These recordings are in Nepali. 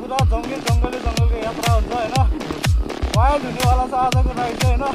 पुरा जङ्गलको यात्रा हुन्छ होइन। वाइल्ड हुनेवाला छ आजको राइड चाहिँ होइन।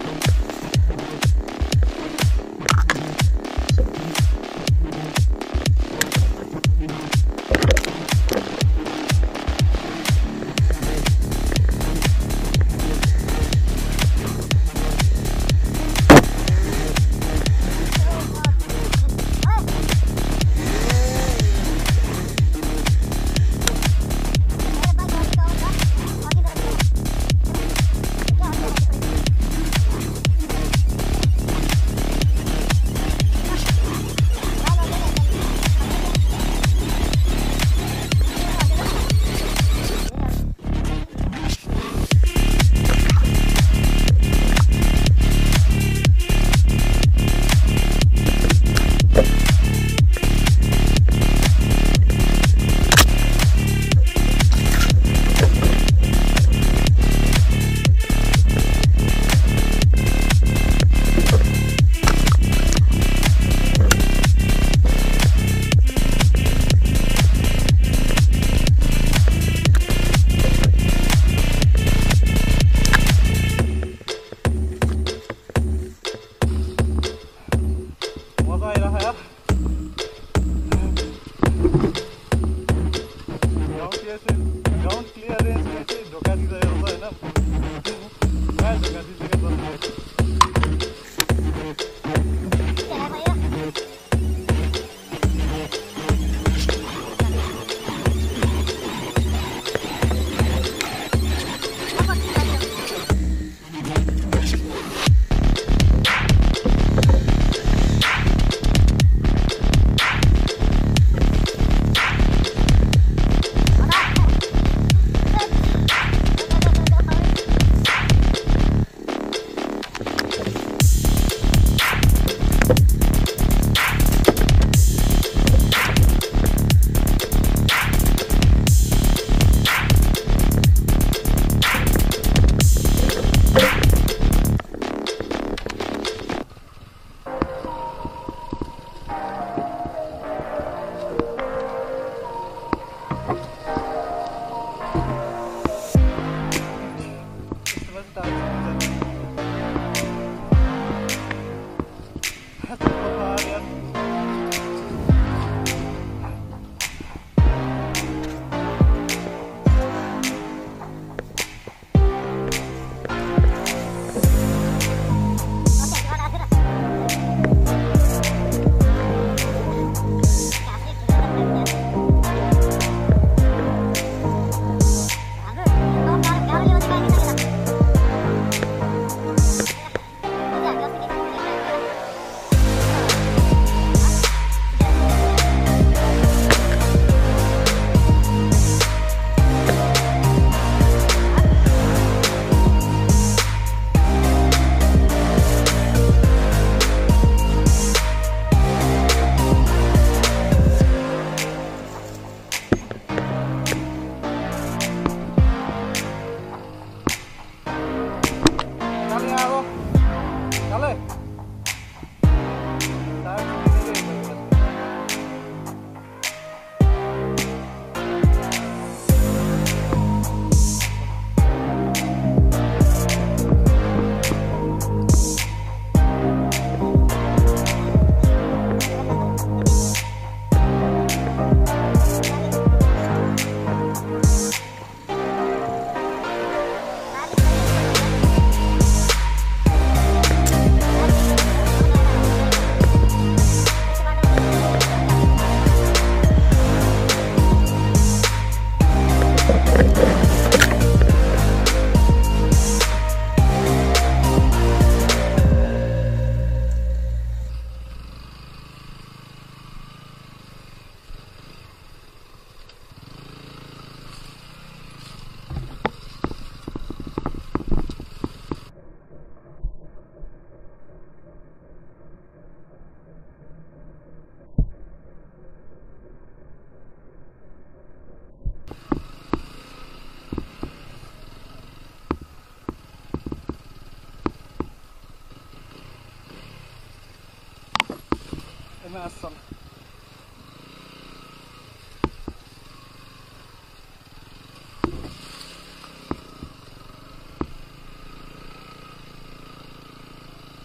Mason.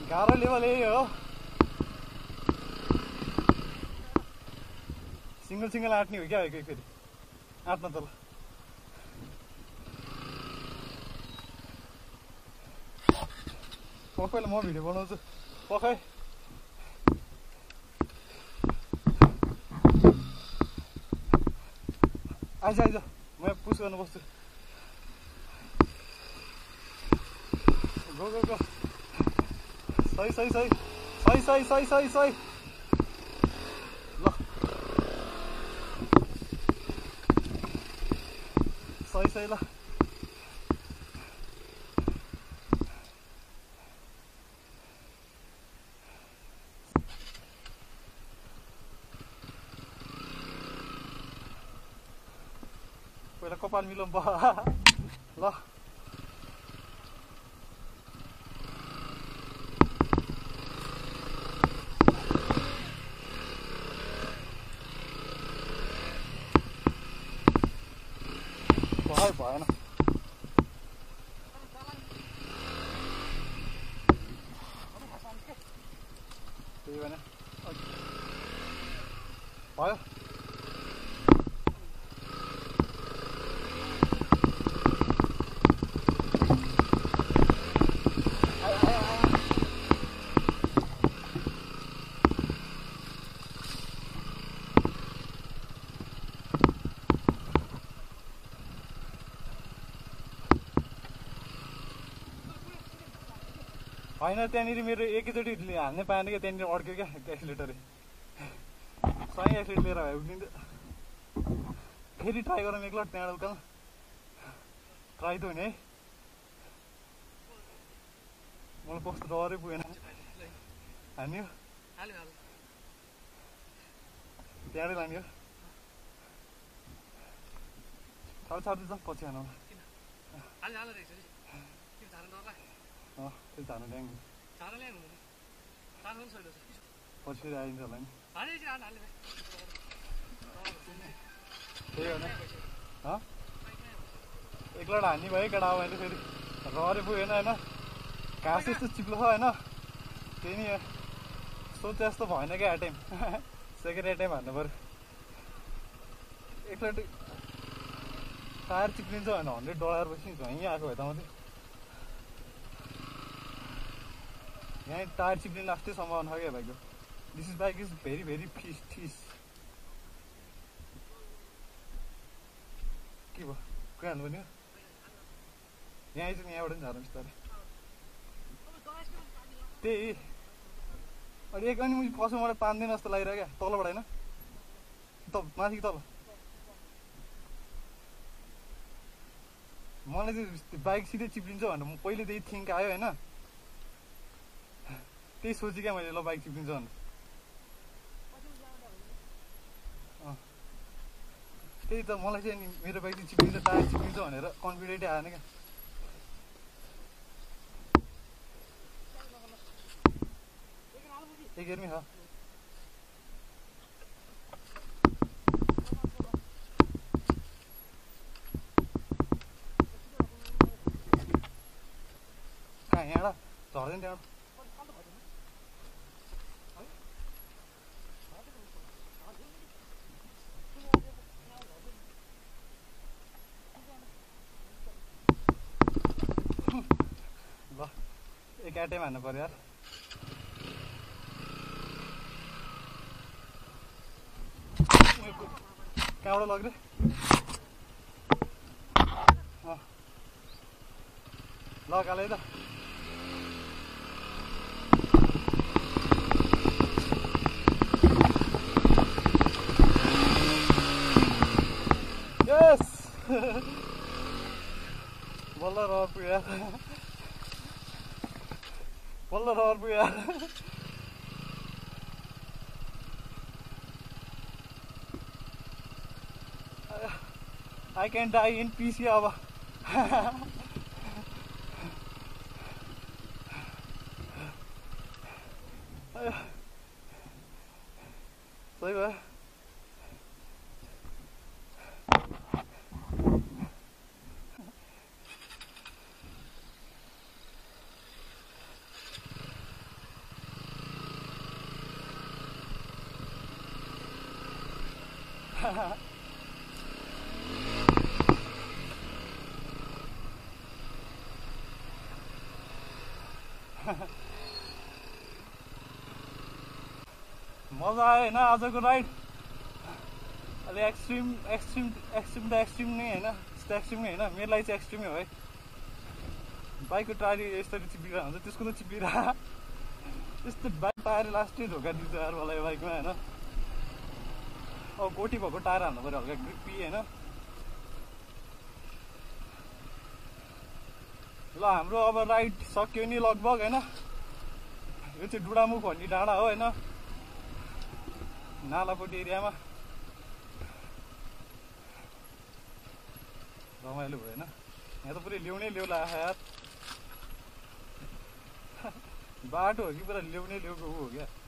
गाह्रो लेभल यही हो सिंगल आँट्ने हो क्या फेरि आँट्न त ल पहिला म भिडियो बनाउँछु पखै आइज म पुस गर्नु बस्छु गो सही ल सही ल पहिला कपाल मिलाउँ ल भएन त्यही भने भयो होइन त्यहाँनिर मेरो एकैचोटि हाल्नै पाएन क्या त्यहाँनिर अड्क्यो क्या एक्सिलेटरै सही एक्सिलेटर लिएर भए उक्लिन्थ्यो फेरि ट्राई गरौँ एकलट त्यहाँबाट उकाल ट्राई त हुने है मलाई कस्तो डरै पुगेन हान्यो त्यहाँबाट लाने हो छाड्दै जाउँ पछि हानौँ त्यही झार्नु ल्याङ पछि फेरि आइन्छ होला नि त्यही हो नि एकलट हान्ने भयो केटा अब अहिले फेरि रहरै पुगेन होइन घाँस यस्तो चिप्लो छ होइन त्यही नि सोचे जस्तो भएन क्या एटाइम सेकेन्ड एटाइम हान्नु पऱ्यो एकलट टायर चिप्लिन्छ भने $100 पछि झैँ आएको भए त मात्रै यहाँ टायर चिप्लिन लास्टै सम्भावना छ क्या भाइको this is bike is very this के भयो कहाँ हाल्नु पर्ने हो यहाँ आइज यहाँबाट पनि झार्नु बिस्तारै त्यही अनि एक अनि मैले फर्स्टमा मलाई तान्दैन जस्तो लागिरह्यो क्या तलबाट होइन माथि तल मलाई चाहिँ बाइक सिधै चिप्लिन्छ भनेर म पहिले त्यही थिङ्क आयो होइन त्यही सोचेँ क्या मैले ल बाइक चिप्लिन्छ भनेर त्यही त मलाई चाहिँ नि मेरो बाइक चाहिँ चिप्लिन्छ टायर चिप्लिन्छ भनेर कन्फिडेन्टै आएन क्या एक हेर्मी छ कहाँ यहाँबाट झर्दैन त्यहाँबाट ल एक आइटम हान्नु पर्यो यार कहाँबाट लग्ने ल कालै त यस बल्ल रहर पुग्यो बल्ल रहर पुग्यो I can die in peace अब सही भयो मजा आयो होइन आजको राइड। अलि एक्सट्रिम त एक्सट्रिम नै होइन, त्यस्तो एक्सट्रिम नै होइन, मेरो लागि चाहिँ एक्सट्रिमै हो है। बाइकको टायर यसरी चिप्लिरहेको हुन्छ, त्यसको त चिप्लिरहेको त्यस्तो बाइक टायर लास्टै धोका दिन्छ यार मलाई यो बाइकमा होइन। अब गोटी भएको टायर हाल्नु पऱ्यो हल्का ग्रिपी होइन। ल हाम्रो अब राइड सक्यो नि लगभग होइन। यो चाहिँ डुडामुख भन्ने डाँडा हो होइन, नालापट्टि एरियामा। रमाइलो भयो होइन, यहाँ त पुरै ल्याउनै ल्याउला यार। बाटो हो कि पुरा ल्याउनै ल्याउको हो क्या।